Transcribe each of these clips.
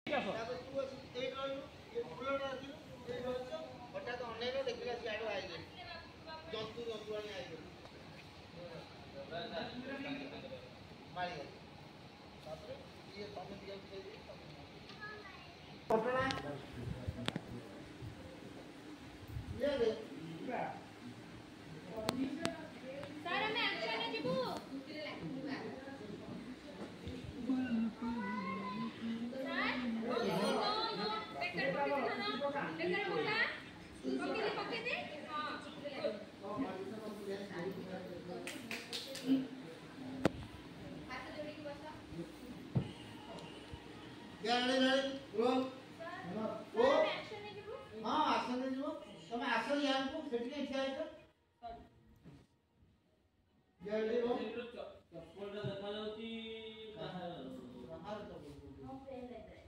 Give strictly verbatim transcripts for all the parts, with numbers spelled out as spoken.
ତାପରେ ତୁ ଆସି ଏଇଠି ରହିଲୁ, ଏ ଫୁଲଟା ଆସିଲୁ, ଏଇଠି ରହିଛ, ହଠାତ୍ ଅନେଇଲ ଦେଖିଲା ସିଆଡ଼ୁ ଆଇଲେଣି ଜନ୍ତୁ ଜନ୍ତୁ ଆଣି ଆଇଲେଣି ମାରିଗଲେ। ତାପରେ ଇଏ ତମେ ଦିଅନ୍ତୁ ସେଇଠି ଘଟଣା ଇଏ ସାର୍ ଆମେ ଆକ୍ସନରେ ଯିବୁ। हाँ आसने जो तमे आसो यहाँ को सेठी के इच्छा है तो जल्दी रो चप्पल टा देखा जाउची कहां बाहर तो हां प्लेन लग रहा है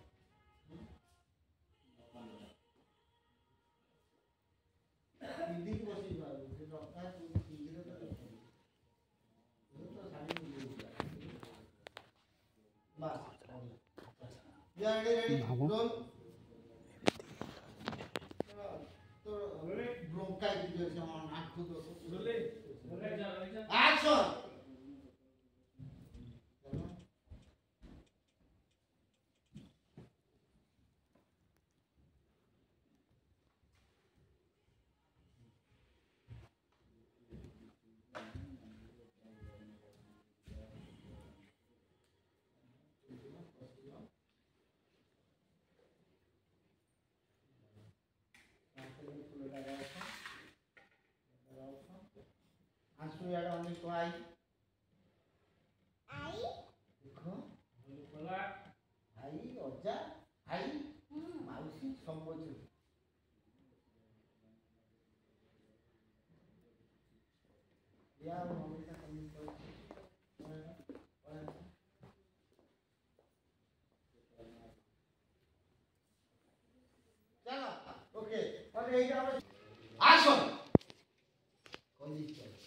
दीदी की बसी बाबू से डॉक्टर को दीदी तो देखो वो तो साड़ी में बस जल्दी रेडी रोल ब्रोंकाइटिस जैसे हम आंख को बोले बोले एक्शन आंसू यार हमने को आई आई देखो बोला आई ओजा आई माउसी संबोध या मम्मी का कमी तो चलो ओके और यही का एक्शन कंडीशन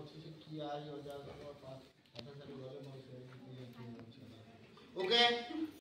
ओके